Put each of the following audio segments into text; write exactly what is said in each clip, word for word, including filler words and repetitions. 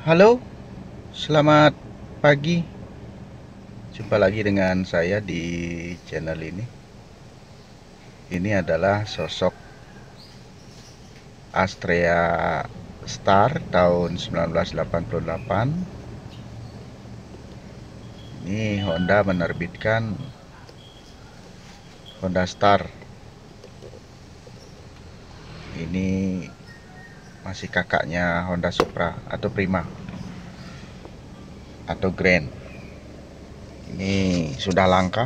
Halo, selamat pagi. Jumpa lagi dengan saya di channel ini. Ini adalah sosok Astrea Star tahun seribu sembilan ratus delapan puluh delapan. Ini Honda menerbitkan Honda Star. Ini masih kakaknya Honda Supra atau Prima atau Grand. Ini sudah langka.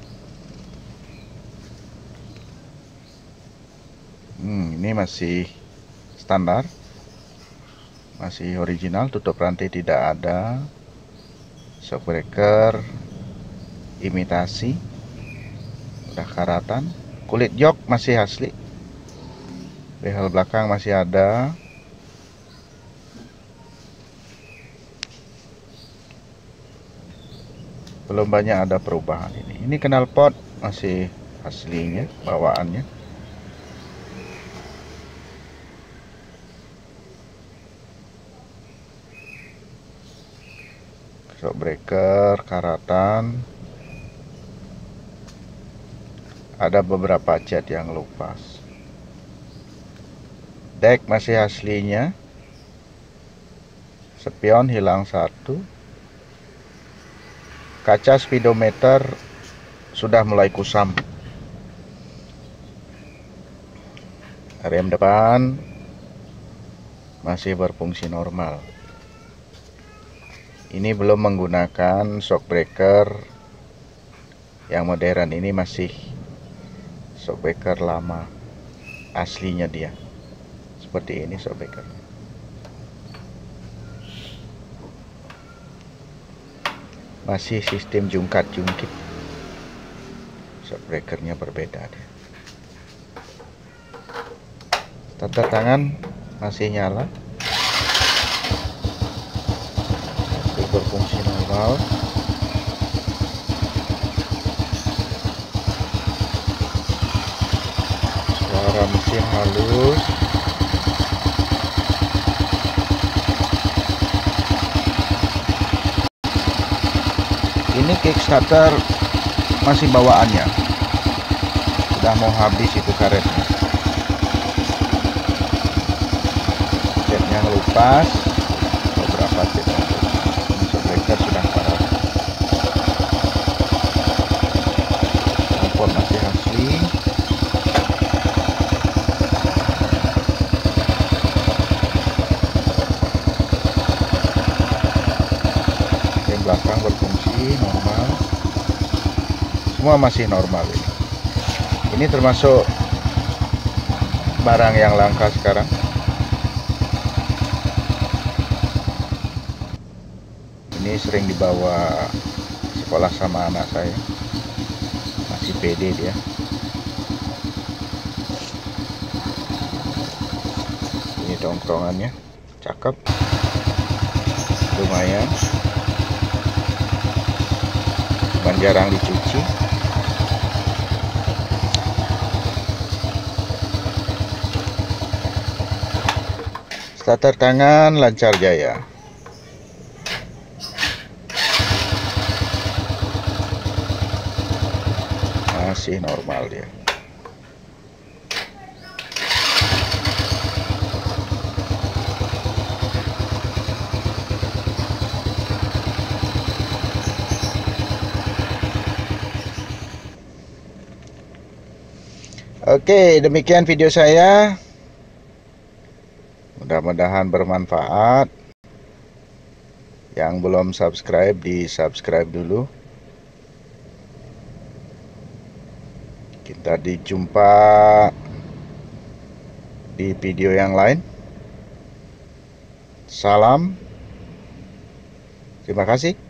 Hmm, ini masih standar, masih original, tutup rantai tidak ada, shock breaker imitasi, udah karatan, kulit jok masih asli, behel belakang masih ada. Belum banyak ada perubahan. Ini ini knalpot masih aslinya, bawaannya. Shock breaker karatan, ada beberapa cat yang lupas. Deck masih aslinya, spion hilang satu, kaca speedometer sudah mulai kusam. Rem depan masih berfungsi normal. Ini belum menggunakan shock breaker yang modern, ini masih shock breaker lama aslinya dia. Seperti ini shock breaker. Masih sistem jungkat-jungkit. Shock breakernya berbeda dia. Tata tangan masih nyala, masih berfungsi normal. Suara mesin halus. Ini kickstarter masih bawaannya, sudah mau habis itu karetnya. Cat yang lupas, beberapa cat yang lupas. Shock breaker sudah parah. Kompor masih asli. Rem belakang berfungsi normal. Semua masih normal ini. Ini termasuk barang yang langka sekarang. Ini sering dibawa sekolah sama anak saya, masih pede dia. Ini tongkrongannya cakep, lumayan, cuman jarang dicuci. Starter tangan lancar jaya. Masih normal dia. Oke, demikian video saya. Mudah-mudahan bermanfaat. Yang belum subscribe, di subscribe dulu. Kita dijumpa di video yang lain. Salam. Terima kasih.